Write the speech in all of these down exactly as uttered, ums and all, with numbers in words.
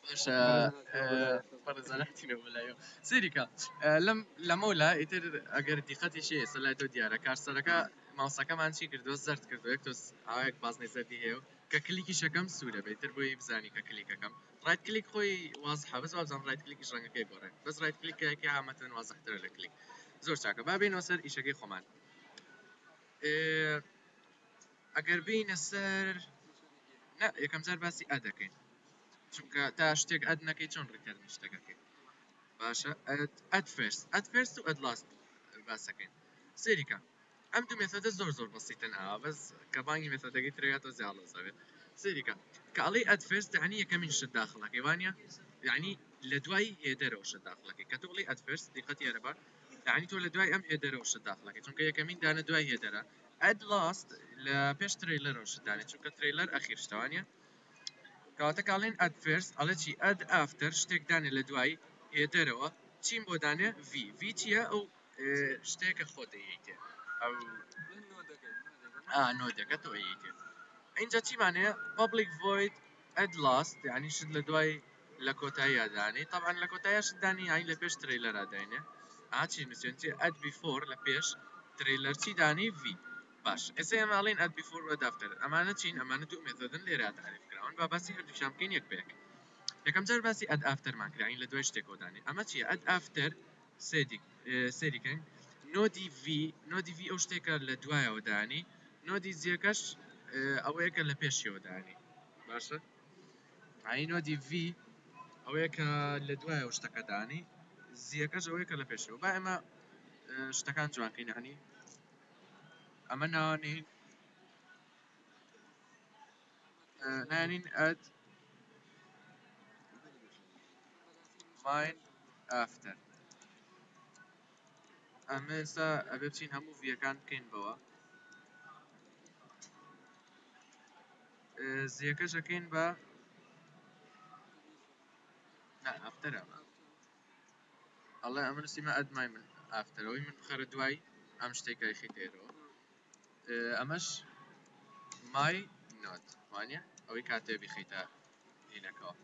باشا بەڕێزانەتی وەلایە سێریکە لەم لەمەولا ئیتر ئەگەر دیقەتی شێ سەلای دیارە کارسەرەکە ماوسەکەمان چی کردووە زەرد کردو یەک تۆس ئاوەیەک بازنەی زەردی هەیە کە کلیکی شەکەم سوورە بێتتر بۆی بزانی کە کلیکەکەم ڕایت کلیک خۆی وازحە بەس وابزان ڕایت کلیکی ڕەنگەکەی گۆڕێ بەس ڕایت کلیکەکە هامەتەن وازحترە لە کلیک زۆر چاکە با بینەوە سەر ئیشەکەی خۆمان ئەگەر بینە سەر نە یەکەم جار باسی ئە دەکەین چونکە تا شتێک ئەد نەکەی چۆن ڕیکەرد شتەکەکەی باشە ئەد فێرست ئەد فێرست و ئەد لاست باسەکەین سێریکە ئەم دوو مێتۆدە زۆر زۆر بەسیتن ئاوا بەس کە بانگی مێتۆدەکەی ترێگاتۆ زیاڵە زەوێت سێریکە کە ئەڵێی ئەد فێرست یعنی یەکەمین شت داخڵەکەی وانە یعنی لە دوای هێدەرەوە شت داخڵەکەی کە تۆ بڵێ ئەد فێرست دیقەتی هەرە بە یعنی تۆ لە دوای ئەم هێدەرەوە شت داخڵەکەی چونکە یەکەمین دانە دوای هێدەرە ئەد لاست لە پێش ترێلەرەوە شت دانێت چونکە ترێلەر ئەخیر شتەوانە کەواتە کاڵێن ئەد فێرست ئەڵە چی ئەد ئافتەر شتێک دانێ لە دوای هێدەرەوە چیم بۆ دانێ ڤی ڤی چییە ئەو شتێکە خۆ دەیەیتێ ئەو نۆدەکە تۆ ئەیەیتێ اینجا چیمانەیە public void at last یعنی شت لە دوای لە کۆتایی دانێ طبعا لە کۆتایی شت دانی یعنی لە پێش ترێلەر داینێ ئاچی نووسێن چی ئەد بیفۆر لە پێش ترێلەر چی دانی ڤی باش ئێستا ئەماڵین ئەد بیفۆر و دافتەر ئەمانە چین ئەمانە دوو مێتۆدن لێرە تعریف کراون با باسی هەردووشیان بکەین یەک بەیەک یەکەم جار باسی ئەد ئافتەرمان کراین لە دوای شتێکەوە دانێ ئەمە چیە ئەد ئافتەر سێریکەین نۆدی ڤی نۆدی ڤی ئەو شتێکە لە دوایەوە دانی نۆدی جیەکەش ئەوەیە کە لە پێشیەوە دانی باشە ئاین نۆدی ڤی ئەوەیە کە لە دوایەوە شتەکە دانی زیەکەش ئەوەیە کە لە پێشەوە با ئێمە شتەکان جوانکەین هەنی ئەمە ناوانین نانین ئەد ماین ئافتەر ئەمە ئێستا ئەبێ بچین هەموو ڤیەکان بکەین بەوە زیەکەش ئەەکەین بە ئافتەر ئەمە ئەڵێ ئەمە نووسیمە ئەد مای من ئافتەرەوەی من خەرە دوای ئەم شتێکای خیتێرەوە ئەمەش مای نۆت وانە ئەوەی کاتێ بخیتە هینەکەەوە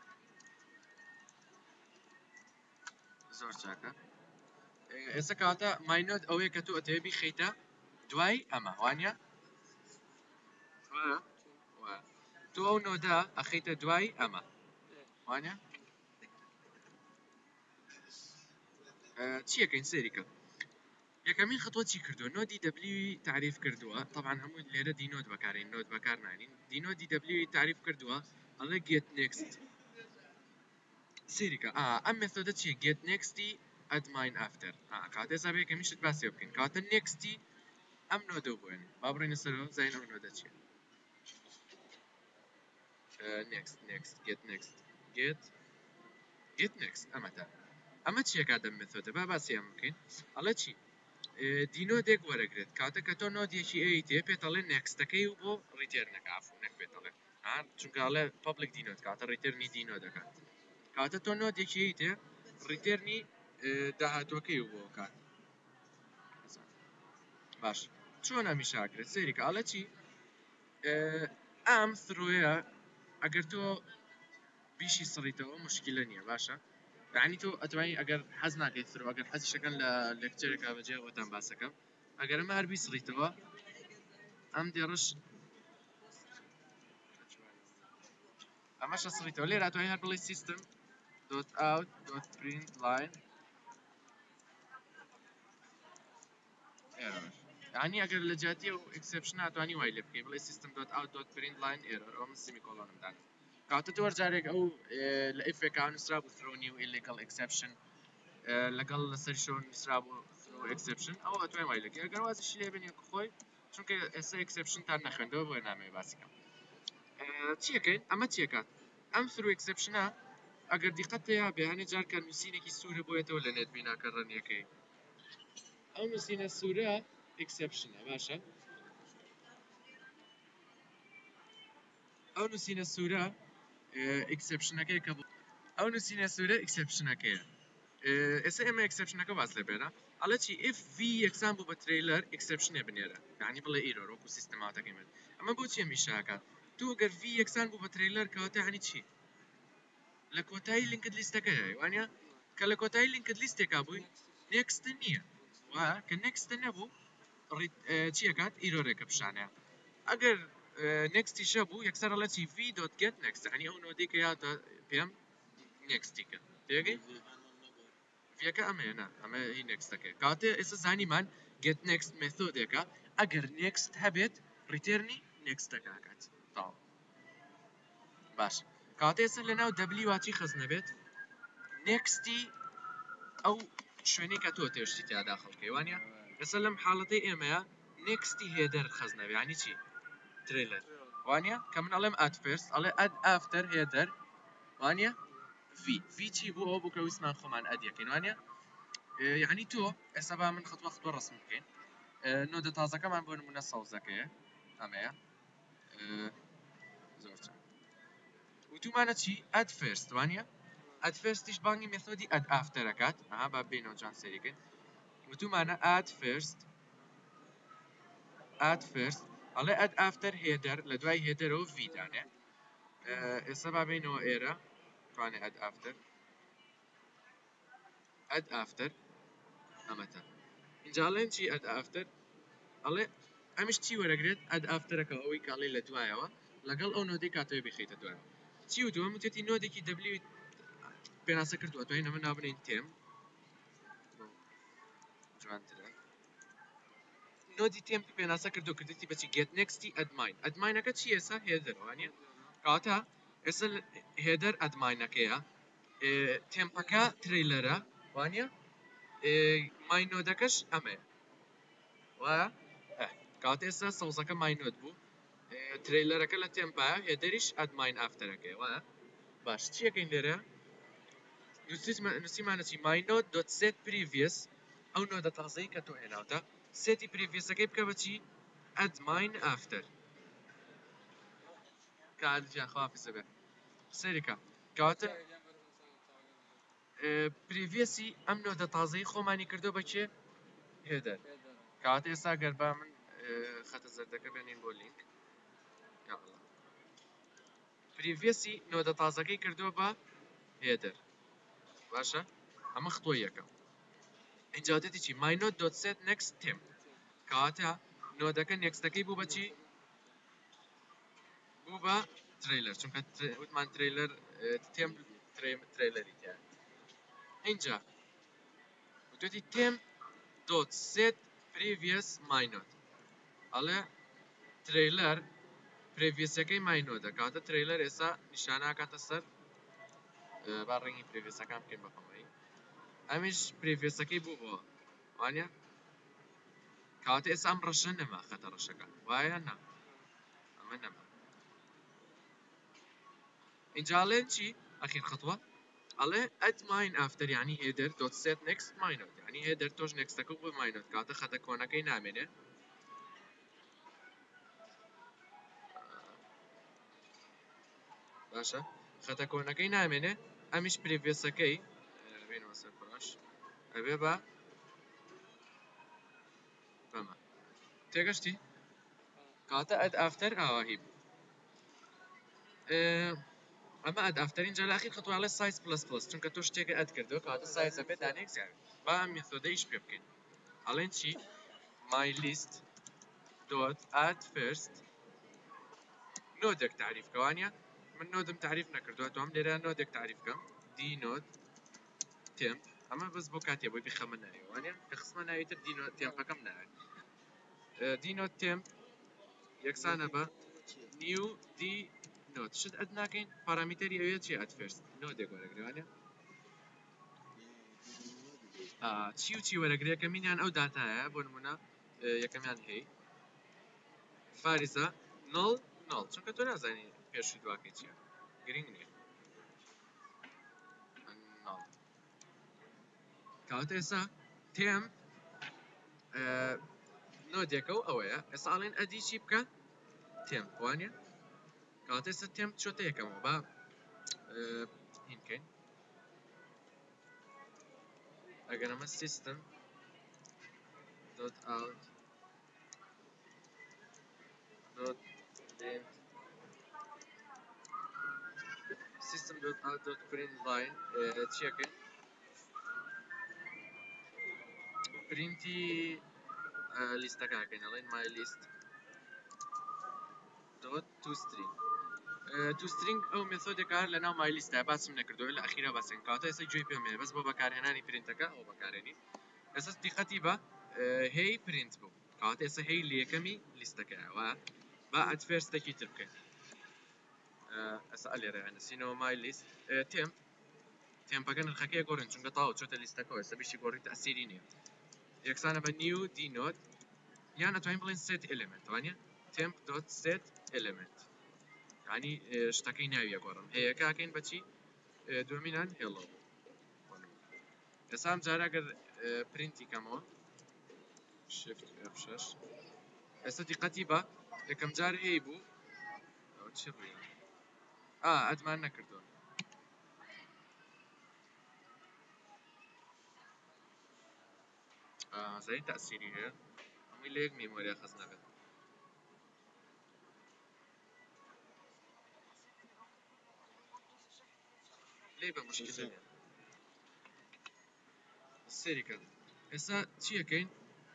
زۆر چاکە ئێستا کاتە ماینۆت ئەوەیە کە تۆ ئەتەوێ بیخیتە دوای ئەمە وانە تۆ ئەو نۆدا ئەخیتە دوای ئەمە وانە چیەکەین سێریکە یەکەمین خطوە چی کردووە نۆدی دەبلیوی تعریف کردووە طبعا هەموو لێرە دینۆت بەکارین نۆت بەکار نانین دینۆدی دەبلیوی تعریف کردووە ئەڵێ گێت نێکست سێریکە ئەم مێتۆدە چیە گێت نێکستی ئەد ماین ئافتەر کاتێ سابێ یەکەمی شت باسی بکەین کاتە نێکستی ئەم نۆدە بووێن با بڕێنە سەرەوە زین ئەو نۆدە چیە نێکست نێکست گێت نێکست گێت گێت نێکست ئەمەدا ئەمە چیە کاتە مێتۆدە با باسی ئەم بکەین ئەڵێ چی دینۆدێک وەرەگرێت کاتە کە تۆ نۆدیەکی ئەی تێ پێتەڵێ نێکستەکەی و بۆ ڕیتێرنەکە ئافونەک پێتەڵێ چونکە ئەڵێ پەبلیک دینۆت کاتە ڕیتێرنی دینۆ دەکات کاتە تۆ نۆدێکی ئەی تێ ڕیتێرنی داهاتوەکەی و بۆ کات باش چۆن ئەمی شاکرێت سێریکە ئەڵێ چی ئەم ثرۆیە ئەگەر تۆ بیشی سڕیتەوە مشکلە نییە باشە یعنی تۆ ئەتوانی ئەگەر حەز ناکەیت ثرۆ ئەگەر حەزی شەکەن لە لێکچەرێکا بەجێ ئەوتان باسەکەم ئەگەر ئەمە هەر بیسڕیتەوە ئەم دێڕش ئەمەش سڕیتەوە لێرە ئەتوانی هەر بڵێ سیستم دوت ئاوت دوت پرینت لاین یعنی ئەگەر لە جاتی و ئەکسپشن ناتوانانی وای لێ بکەی بڵێ سیستم دوت ئاوت دوت پرینت لاین ئێرەر ئەوە من سیمیکۆلۆنم دان کاتە تۆ جارێک ئەو لە ئیفێکا نووسرا بوو ثرۆ نیو ئیلیگەڵ ئەکسپشن لەگەڵ لەسەر شۆ نووسرا بوو ثرۆ ئەکسپشن ئەو ئەتوانی وای لێکەی ئەگەر وازیشی لێ بێنێ خۆی چونکە ئێستا ئەکسپشنتان نەخوێندەوە بۆیە نامەوێ باسی بکەم چیەکەین ئەمە چیەکات ئەم ثرۆ ئەکسپشنە ئەگەر دیقەت تێیا بێ هەنێ جار کە نووسینێکی سوورە بۆیەتەوە لە نێت بیناکە ڕەنیەکەی ئەو نووسینە سوورە ئەکسپشنە باشە ئەو نووسینە سوورە ئەکسپشنەکەی کە ئەو نووسینە سوورە ئەکسپشنەکەیە ئێستا ئێمە ئەکسپشنەکە باس لێ بێنە ئەڵە چی ئف ڤی یەکسان بوو بە ترێلەر ئەکسپشنێ بنێرە یعنی بڵێ ئیرۆر وەکو سیستەماتەکەی من ئەمە بۆ چیە میشاکات تو ئەگەر ڤی یەکسان بوو بە ترێلەر کەواتە یعنی چی لە کۆتایی لینکد لیستەکەی وانە کە لە کۆتایی لینکد لیستێکا بووی نێکست نییە وایە کە نێکستە نەبوو چیەکات ئیرۆرێکە پیشانەیە ئەگەر نێکستی شە بوو یەکسەر هەڵە چی v دۆت گێت نێکست ئەنی ئەو نۆدی کە یاتە پێم نێکستیکە تێگەی فیەکە ئەمەیە ئەمە هی نێکستەکە کاتێ ئێستا زانیمان گێت نێکست مێثۆدێکە ئەگەر نێکست هەبێت ڕیتێرنی نێکستەکەکات تاو باش کاتێ ئێستا لەناو دەبلی واچی خزنە بێت نێکستی ئەو شوێنەی کە تۆ تێشتی تیادا خەڵکەی وانە ئێستا لەم حاڵەتەی ئێمەیە نێکستی هێدەر خزنەوێ ینی چی ترێلەر وانە کە من ئەڵێم ئەت فێرست ئەڵێ ئەد ئافتەر هێدەر وانە في في چی بوو ئەو بوو کە ویسمان خۆمان ئەدیەکەین وانە یعنی تۆ ئێستا با من خطوە خطوە ڕسم بکەین نۆدە تازەکەمان بۆ نمونە سەوزەکەیە ئەمەیە زۆر چاک وتومانە چی ئەد فێرست وانە ئەد فێرستیش بانگی مێثۆدی ئەد ئافتەرەکات ئەها با بینەوە جان سەریکەین وتومانە ئەد فێرست ئەد فێرست ئەڵێ ئەد ئافتەر هێدەر لە دوای هێدەرەوە ڤیدانێ ئێستا با بینەوە ئێرە توانێ ئەد ئافتەر ئەد ئافتەر ئەمەتە اینجاڵێن چی ئەد ئافتەر ئەڵێ ئەمیش چی وەرەگرێت ئەد ئافتەرەکە ئەوەی کاڵی لە دوایەوە لەگەڵ ئەو نۆدەی کاتەوەی بخیتە دوایە چی وتووە وتێتی نۆدێکی دەبلی پێناسە کردووە دوای نەمە نابنین تێم جوانترە نۆدی تێم پێناسە کردو کردێتی بەچی گێت نێکستی ئەدماین ئەدماینەکە چی ئێستا هێدەروانە کاتە ئێستا هێدەر ئەدماینەکەیە تێمپەکە ترێلەرە وانە ماینۆدەکەش ئەمەیە وایە کات ئێستا سەوزەکە ماینۆت بوو ترێلەرەکە لە تێمپایە هێدەریش ئەدماین ئافتەرەکەی وایە باش چیەکەین لێرە نووسیمانەچی ماینۆت دۆت سێت پریڤیەس ئەو نۆدە تازەی کە تۆ هێناوتە سێتی پریڤیەسەکەی بکە بەچی ئەدماین ئافتەر کاتجیان خواپیسە بێ سەریکە کاتە پریڤیەسی ئەم نۆدە تازەی خۆمانی کردو بەچێ هێدەر کات ئێستا گەربا من خەتە زەردەکە بێنین بۆ لینک پریڤیەسی نۆدە تازەکەی کردووە بە هێدەر باشە ئەمە خطوە یەکەم اینجا دێتی چی ماینۆت دۆت سێت نێکست تێم کاتە نۆدەکە نێکستەکەی بوو بەچی بوو بە ترێلەر چونکە وتمان ترێلەر تێم ترێلەری تیا اینجا وتێتی تێم دۆت سێت پریڤیەس ماینۆت ئەڵێ ترێلەر پرێڤیسەکەی ماینۆدە کاتە ترێلەر ئێستا نیشاناکاتە سەر با ڕێنگی پرێڤیسەکان بکەین بەخۆمەی ئەمیش پرێڤیسەکەی بوو بۆ وانە کاتە ئێستا ئەم ڕەشە نەما خەتە ڕەشەکە وایە نا ئەمە نەما اینجاڵێن چی ئەخیر خطوە ئەڵێ ئەد ماین ئافتەر یعنی هێدەر دۆت سێت نێکست ماینۆت یعنی هێدەر تۆش نێکستەکە بۆ ماینۆت کاتە خەتە کۆنەکەی نامێنێ باشە خەتە کۆنەکەی نامێنێ ئەمیش پرێڤیسەکەی بێنەوە سەر پڕاش ئەبێ بە بەمە تێگەشتی کاتە ئەد ئافتەر ئاواهی بوو ئەمە ئەد ئافتەرین جا لاخیر خطوواڵە سایز پلس پلس چونکە تۆ شتێکە ئەد کردو کاتە سایزە بێ دانێک زیاد با ئەم مێثۆدە ئیش پێ بکەین ئەڵێن چی my list dot add first نۆدێک تعریف کەوانە من نۆدم تعریف نەکردووە تو ئەم لێرە نۆدێک تعریف کەم دی نۆد تێم ئەمە بەس بۆ کاتێ بۆی بخەمە ناویوانە کە خسمە ناویتر دی نۆد تێمپەکەم ناوێت دی نۆد تێم یەکسانە بە نیو دی نۆت شت ئەد ناکەین پارامتەری ئەوێت چی ئەد فێرست نۆدێک وەرەگرێوانە چی و چی وەرەگرێ کە مینیان ئەو داتایە بۆ نمونە یەکەمیان هەی فارزە نڵ نڵ چونکە تۆ نازانی پێش و دواکەی چیە گرنگ نییە کاتە ئێستا تێم نۆدێکە و ئەوەیە ئێستا ئاڵێن ئەدی چی بکە تێم وانە کاتە ئێستا تێم چۆتە یەکەمەوە با هینکەین ئەگەر ئەمە سیستم dot out dot system dot out dot print line چیەکەین پرینتی لیستەکەکەین ئەڵێن my list dot to string تو string ئەو مێثۆدێکە لە ناو my list باسم نەکردووە لە ئەخیرا باسێن کاتە ئێستا گوێی پێمێ بەس بۆ بەکارهێنانی پرینتەکە ئەو بەکارێنی ئێستا دیقەتی بە هەی پرینت بوو کاتە ئێستا هەی لە یەکەمی لیستەکەیەوە با ئەت فێرستێکی تر بکەین ئەستا ئەلێرە نووسینەوە my list تێم تێمپەکە نرخەکەی گۆڕین چونکە تاوە چۆتە لیستەکەەوە ئێستا بیشتی گۆڕی تەسیری نییە یەکسانە بە new d node یان ئەتوانین بڵێن set element وانە temp dot set element یعنی شتەکەی ناویە گۆڕم هەیەکەکەین بەچی دومینان hello ئێستا ئەم جارە ئەگەر پرینتی کەمەوە shift f شش ئێستا دیقەتی بە یەکەم جار هەی بوو ئەو چی ڕوویە ئا ئەدمان نەکردووە زەی تەسیری هەیە هەمووی لە یەک میمۆریە خەز نەبێت لێ بە مشکلە سێری کرد ئێستا چیەکەین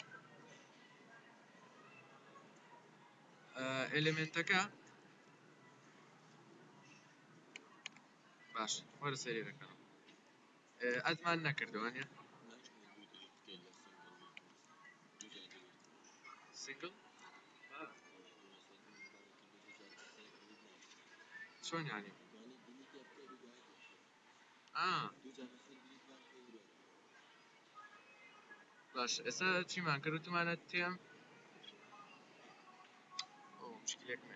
ئێلێمنتەکە باش وەرە سەری دەکەم ئەدمان نەکردووانە سنگل چۆن یانی باش ئێستا چیمان کرد وتمانە تێم مشکلێکمێ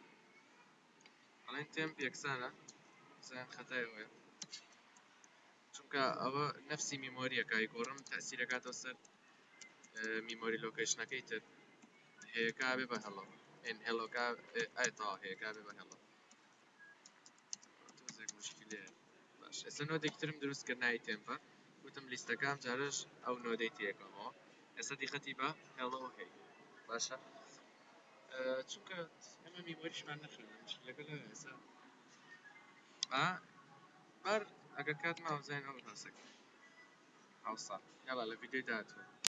ئەڵێن تێم یەکسانە زیان خەتایەوەیە چونکە ئەوە نەفسی میمۆریەکەی گۆڕم تەسیرەکاتەوە سەر میمۆری لۆکیشنەکەی تر هەیەکا بێ بە هەڵۆ ئێن هێڵۆکا ئایتا هەیەکا بێ بە هەڵۆ تۆزێک مشکلەیە باش ئێستا نۆدێکترم دروست کرد ناوی تێمپە وتم لیستەکەم جارش ئەو نۆدەی تێکەمەوە ئێستا دیقەتی بە هێڵۆ هەی باشە چونکە ئەمە میمۆریشمان نەخێنە مشکلەکە لەوەیە ئێستا بەر ئەگەر کات ماوە بزانین ئەو باسەکە هاوسا یاڵا لە ڤیدیۆی داهاتووە